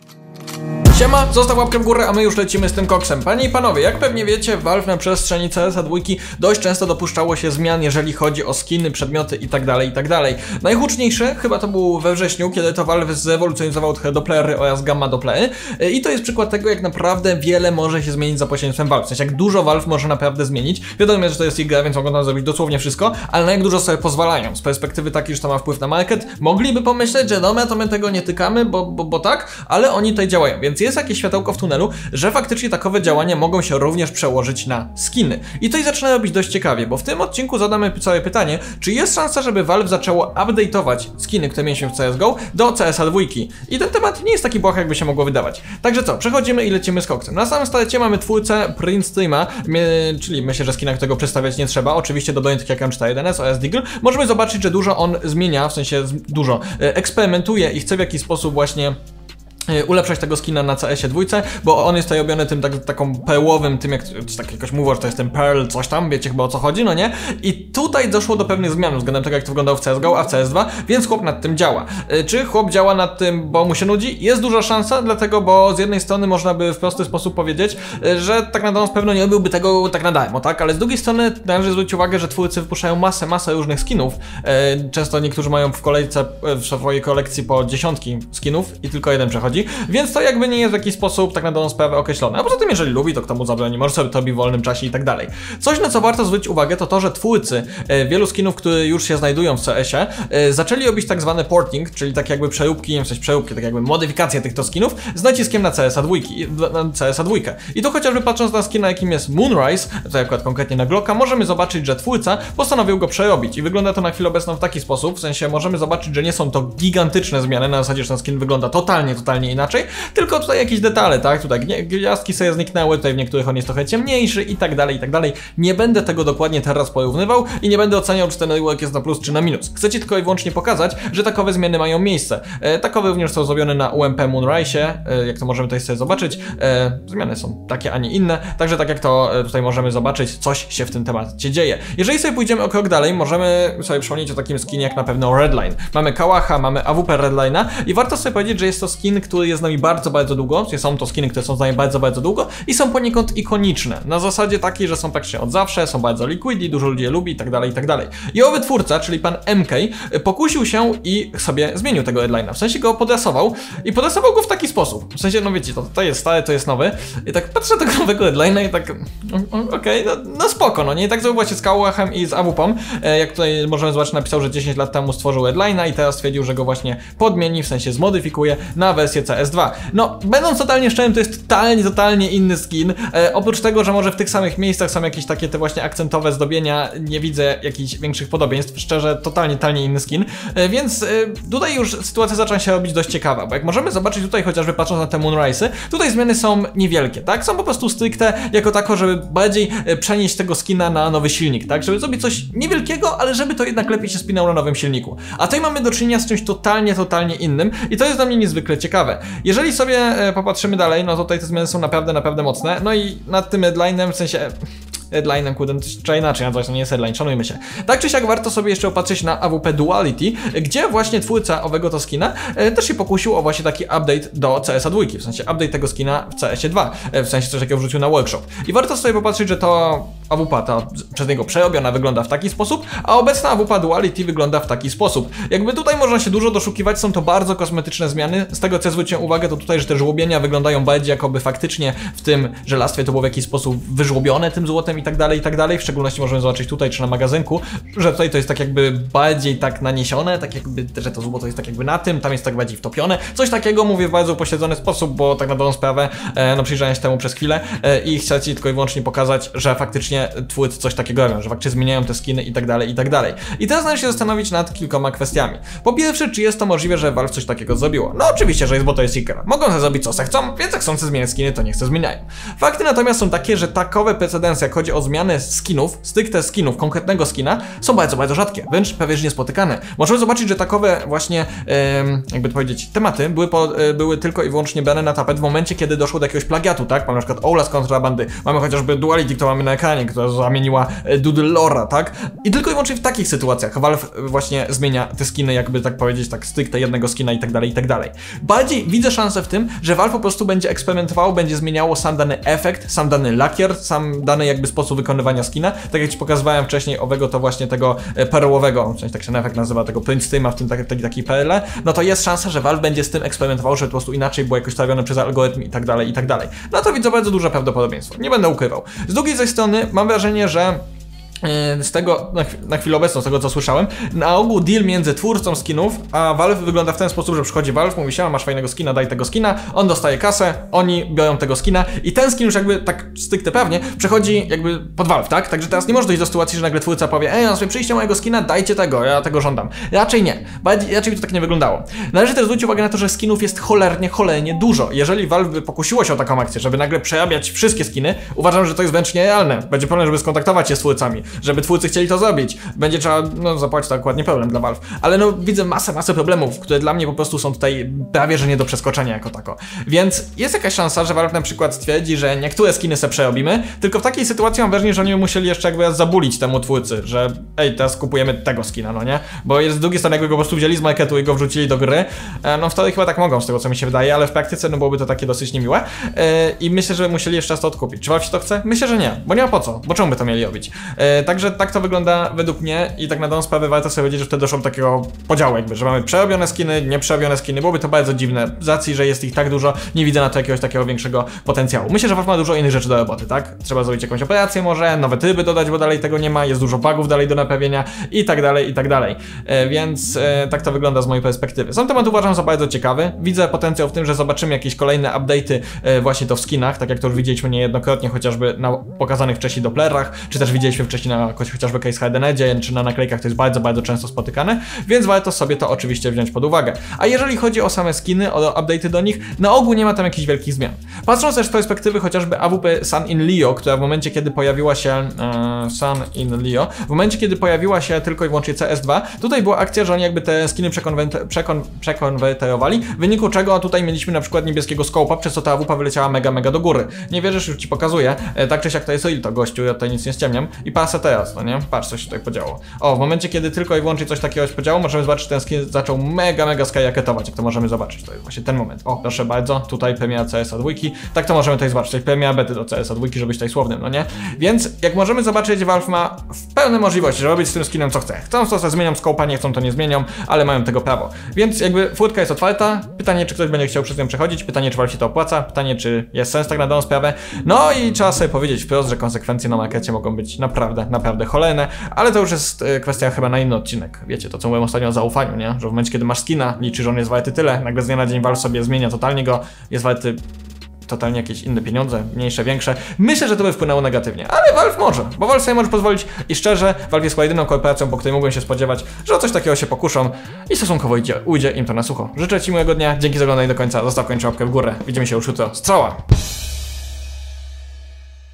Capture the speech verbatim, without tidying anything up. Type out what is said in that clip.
Siema, zostaw łapkę w górę, a my już lecimy z tym koksem. Panie i panowie, jak pewnie wiecie, Valve na przestrzeni C S a dwa dość często dopuszczało się zmian, jeżeli chodzi o skiny, przedmioty itd., itd. Najhuczniejszy chyba to był we wrześniu, kiedy to Valve zewolucjonizował trochę Dopplery oraz Gamma Dopplery. I to jest przykład tego, jak naprawdę wiele może się zmienić za pośrednictwem Valve. W sensie, jak dużo Valve może naprawdę zmienić. Wiadomo, że to jest ich gra, więc mogą tam zrobić dosłownie wszystko, ale na jak dużo sobie pozwalają. Z perspektywy takiej, że to ma wpływ na market, mogliby pomyśleć, że dobra, to my tego nie tykamy, bo, bo, bo tak, ale oni tutaj działają, więc jest jakieś światełko w tunelu, że faktycznie takowe działania mogą się również przełożyć na skiny. I to i zaczyna robić dość ciekawie, bo w tym odcinku zadamy sobie pytanie, czy jest szansa, żeby Valve zaczęło update'ować skiny, które mieliśmy w C S G O do C S a dwa. I ten temat nie jest taki błahy, jakby się mogło wydawać. Także co, przechodzimy i lecimy z koksem. Na samym starcie mamy twórcę Prince Streama, czyli myślę, że skina, którego przedstawiać nie trzeba. Oczywiście do takich jak M cztery jeden S oraz Deagle. Możemy zobaczyć, że dużo on zmienia, w sensie dużo eksperymentuje i chce w jakiś sposób właśnie ulepszać tego skina na C S a dwa, bo on jest tutaj robiony tym tak, taką perłowym, tym jak tak jakoś mówią, że to jest ten pearl, coś tam, wiecie chyba o co chodzi, no nie? I tutaj doszło do pewnych zmian względem tego, jak to wyglądało w C S G O, a w C S dwa, więc chłop nad tym działa. Czy chłop działa nad tym, bo mu się nudzi? Jest duża szansa, dlatego, bo z jednej strony można by w prosty sposób powiedzieć, że tak na dobrą pewno nie robiłby tego tak na darmo, tak? Ale z drugiej strony należy zwrócić uwagę, że twórcy wypuszczają masę, masę różnych skinów. Często niektórzy mają w kolejce, w swojej kolekcji po dziesiątki skinów i tylko jeden przechodzi. Więc to jakby nie jest w jakiś sposób tak na dobrą sprawę określone. A poza tym, jeżeli lubi, to kto mu zabroni, może sobie to robi w wolnym czasie i tak dalej. Coś, na co warto zwrócić uwagę, to to, że twórcy e, wielu skinów, które już się znajdują w C S a, e, zaczęli robić tak zwany porting, czyli tak jakby przeróbki, w sensie przeróbki, tak jakby modyfikacje tych to skinów z naciskiem na C S a dwa. Na C S a dwa. I to chociażby patrząc na skina, jakim jest Moonrise, tutaj akurat konkretnie na Glocka, możemy zobaczyć, że twórca postanowił go przerobić. I wygląda to na chwilę obecną w taki sposób, w sensie możemy zobaczyć, że nie są to gigantyczne zmiany, na zasadzie, że ten skin wygląda totalnie, totalnie inaczej, tylko tutaj jakieś detale, tak? Tutaj gwiazdki sobie zniknęły, tutaj w niektórych on jest trochę ciemniejszy i tak dalej, i tak dalej. Nie będę tego dokładnie teraz porównywał i nie będę oceniał, czy ten rework jest na plus, czy na minus. Chcecie tylko i wyłącznie pokazać, że takowe zmiany mają miejsce. E, takowe również są zrobione na U M P Moonrise, e, jak to możemy tutaj sobie zobaczyć. E, zmiany są takie, a nie inne, także tak jak to e, tutaj możemy zobaczyć, coś się w tym temacie dzieje. Jeżeli sobie pójdziemy o krok dalej, możemy sobie przypomnieć o takim skinie jak na pewno Redline. Mamy Kałacha, mamy A W P Redline'a i warto sobie powiedzieć, że jest to skin, który jest z nami bardzo, bardzo długo, są to skiny, które są z nami bardzo, bardzo długo i są poniekąd ikoniczne. Na zasadzie takiej, że są praktycznie od zawsze, są bardzo liquidni, dużo ludzi je lubi i tak dalej, i tak dalej. I owy twórca, czyli pan M K, pokusił się i sobie zmienił tego Redline'a. W sensie go podrasował i podrasował go w taki sposób. W sensie, no wiecie, to, to jest stary, to jest nowy. I tak patrzę na tego nowego Redline'a i tak, okej, okay, no, no spoko, no nie? I tak zrobił właśnie z Kałachem i z A W P-om. Jak tutaj możemy zobaczyć, napisał, że dziesięć lat temu stworzył Redline'a i teraz stwierdził, że go właśnie podmieni, w sensie zmodyfikuje na wersję C S dwa. No, będąc totalnie szczerym, to jest totalnie, totalnie inny skin. E, oprócz tego, że może w tych samych miejscach są jakieś takie te właśnie akcentowe zdobienia, nie widzę jakichś większych podobieństw. Szczerze, totalnie, totalnie inny skin. E, więc e, tutaj już sytuacja zaczyna się robić dość ciekawa, bo jak możemy zobaczyć tutaj, chociażby patrząc na te Moonrise'y, tutaj zmiany są niewielkie, tak? Są po prostu stricte jako tako, żeby bardziej e, przenieść tego skina na nowy silnik, tak? Żeby zrobić coś niewielkiego, ale żeby to jednak lepiej się spinało na nowym silniku. A tutaj mamy do czynienia z czymś totalnie, totalnie innym i to jest dla mnie niezwykle ciekawe. Jeżeli sobie e, popatrzymy dalej, no to tutaj te zmiany są naprawdę, naprawdę mocne. No i nad tym headline'em, w sensie headline'em, kurde, trzeba inaczej nazwać, to nie jest headline, szanujmy się. Tak czy siak warto sobie jeszcze opatrzyć na A W P Duality, gdzie właśnie twórca owego to skina e, też się pokusił o właśnie taki update do C S a dwa, w sensie update tego skina w C S a dwa, e, w sensie coś takiego wrzucił na workshop. I warto sobie popatrzeć, że to A W P, ta przez niego przerobiona wygląda w taki sposób, a obecna A W P Duality wygląda w taki sposób. Jakby tutaj można się dużo doszukiwać, są to bardzo kosmetyczne zmiany. Z tego co zwróciłem uwagę, to tutaj, że te żłobienia wyglądają bardziej jakoby faktycznie w tym żelastwie to było w jakiś sposób wyżłobione tym złotem i tak dalej, i tak dalej. W szczególności możemy zobaczyć tutaj, czy na magazynku, że tutaj to jest tak jakby bardziej tak naniesione, tak jakby, że to złoto jest tak jakby na tym, tam jest tak bardziej wtopione. Coś takiego mówię w bardzo upośledzony sposób, bo tak na dobrą sprawę, e, no przyjrzałem się temu przez chwilę e, i chcę ci tylko i wyłącznie pokazać, że faktycznie twórcy coś takiego robią, że faktycznie zmieniają te skiny i tak dalej, i tak dalej. I teraz należy się zastanowić nad kilkoma kwestiami. Po pierwsze, czy jest to możliwe, że Valve coś takiego zrobiło? No oczywiście, że jest, bo to jest Seeker. Mogą sobie zrobić co se chcą, więc jak chcą sobie zmieniać skiny, to niech se zmieniają. Fakty natomiast są takie, że takowe precedensy, jak chodzi o zmianę skinów, stricte skinów, konkretnego skina, są bardzo, bardzo rzadkie, wręcz prawie że niespotykane. Możemy zobaczyć, że takowe właśnie, em, jakby to powiedzieć, tematy były, po, e, były tylko i wyłącznie brane na tapet w momencie, kiedy doszło do jakiegoś plagiatu, tak? Mamy na przykład Ola z kontrabandy, mamy chociażby Duality, to mamy na ekranie, która zamieniła Doodle Lora, tak? I tylko i wyłącznie w takich sytuacjach Valve właśnie zmienia te skiny, jakby tak powiedzieć, tak stricte jednego skina i tak dalej, i tak dalej. Bardziej widzę szansę w tym, że Valve po prostu będzie eksperymentowało, będzie zmieniało sam dany efekt, sam dany lakier, sam dany jakby sposób wykonywania skina. Tak jak ci pokazywałem wcześniej owego, to właśnie tego perłowego, w sensie tak się efekt nazywa, tego print streama, w tym taki, taki, taki perle, no to jest szansa, że Valve będzie z tym eksperymentował, żeby po prostu inaczej było jakoś stawione przez algorytm i tak dalej, i tak dalej. No to widzę bardzo duże prawdopodobieństwo, nie będę ukrywał. Z drugiej zaś strony mam wrażenie, że z tego, na, chw na chwilę obecną, z tego co słyszałem, na ogół deal między twórcą skinów a Valve wygląda w ten sposób, że przychodzi Valve, mówi się, masz fajnego skina, daj tego skina, on dostaje kasę, oni biorą tego skina i ten skin już jakby tak stricte prawnie przechodzi jakby pod Valve, tak? Także teraz nie może dojść do sytuacji, że nagle twórca powie, ej, no sobie przyjście mojego skina, dajcie tego, ja tego żądam. Raczej nie, bardziej, raczej by to tak nie wyglądało. Należy też zwrócić uwagę na to, że skinów jest cholernie, cholernie dużo. Jeżeli Valve by pokusiło się o taką akcję, żeby nagle przerabiać wszystkie skiny, uważam, że to jest wręcz nierealne. Będzie problem, żeby skontaktować się z twórcami, żeby twórcy chcieli to zrobić. Będzie trzeba, no zapłacić, to akurat nie problem dla Valve. Ale no widzę masę, masę problemów, które dla mnie po prostu są tutaj prawie, że nie do przeskoczenia jako tako. Więc jest jakaś szansa, że Valve na przykład stwierdzi, że niektóre skiny se przerobimy, tylko w takiej sytuacji mam wrażenie, że oni by musieli jeszcze jakby zabulić temu twórcy, że ej, teraz kupujemy tego skina, no nie? Bo jest z drugiej strony, jakby go po prostu wzięli z marketu i go wrzucili do gry, no wtedy chyba tak mogą, z tego co mi się wydaje, ale w praktyce no byłoby to takie dosyć niemiłe i myślę, że musieli jeszcze raz to odkupić. Czy Valve się to chce? Myślę, że nie, bo nie ma po co, bo czemu by to mieli robić? Także tak to wygląda według mnie i tak na dobrą sprawę warto sobie powiedzieć, że wtedy doszło do takiego podziału jakby, że mamy przerobione skiny, nieprzerobione skiny, byłoby to bardzo dziwne. Z racji, że jest ich tak dużo, nie widzę na to jakiegoś takiego większego potencjału. Myślę, że Valve ma dużo innych rzeczy do roboty, tak? Trzeba zrobić jakąś operację może, nowe tryby dodać, bo dalej tego nie ma, jest dużo bugów dalej do naprawienia i tak dalej, i tak dalej. E, więc e, tak to wygląda z mojej perspektywy. Sam temat uważam za bardzo ciekawy. Widzę potencjał w tym, że zobaczymy jakieś kolejne update'y e, właśnie to w skinach, tak jak to już widzieliśmy niejednokrotnie, chociażby na pokazanych wcześniej Dopplerach, czy też widzieliśmy wcześniej na chociażby Case Hardenedzie, czy na naklejkach, to jest bardzo, bardzo często spotykane, więc warto sobie to oczywiście wziąć pod uwagę. A jeżeli chodzi o same skiny, o update'y do nich, na ogół nie ma tam jakichś wielkich zmian. Patrząc też z perspektywy chociażby A W P Sun in Leo, która w momencie, kiedy pojawiła się e, Sun in Leo, w momencie, kiedy pojawiła się tylko i wyłącznie C S dwa, tutaj była akcja, że oni jakby te skiny przekon przekonwerterowali, w wyniku czego tutaj mieliśmy na przykład niebieskiego scope'a, przez co ta A W P wyleciała mega, mega do góry. Nie wierzysz, już ci pokazuję, e, tak czy siak to jest real, to gościu, ja tutaj nic nie ściemniam i patrzę teraz, no nie? Patrz, coś się tutaj podziało. O, w momencie, kiedy tylko i wyłącznie coś takiego się podziało, możemy zobaczyć, że ten skin zaczął mega, mega skyrocketować, jak to możemy zobaczyć. To jest właśnie ten moment. O, proszę bardzo, tutaj premiera C S a dwa, tak to możemy tutaj zobaczyć, tutaj premiera bety do C S a dwa, żeby być tutaj słownym, no nie? Więc, jak możemy zobaczyć, Valve ma pełne możliwości, żeby robić z tym skinem co chce. Chcą to, co zmienią scope'a, nie chcą, to nie zmienią, ale mają tego prawo. Więc jakby furtka jest otwarta, pytanie, czy ktoś będzie chciał przez nią przechodzić, pytanie, czy Valve się to opłaca, pytanie, czy jest sens tak na daną sprawę. No i trzeba sobie powiedzieć wprost, że konsekwencje na markecie mogą być naprawdę, naprawdę cholerne, ale to już jest kwestia chyba na inny odcinek. Wiecie, to co mówiłem ostatnio o zaufaniu, nie? Że w momencie, kiedy masz skina, liczy, że on jest warty tyle, nagle z dnia na dzień Valve sobie zmienia totalnie go, jest warty totalnie jakieś inne pieniądze, mniejsze, większe. Myślę, że to by wpłynęło negatywnie, ale Valve może, bo Valve sobie może pozwolić i szczerze, Valve jest chyba jedyną korporacją, po której mógłbym się spodziewać, że o coś takiego się pokuszą i stosunkowo idzie, ujdzie im to na sucho. Życzę ci miłego dnia, dzięki za oglądanie do końca, zostaw kończę łapkę w górę, widzimy się już jutro, strzała!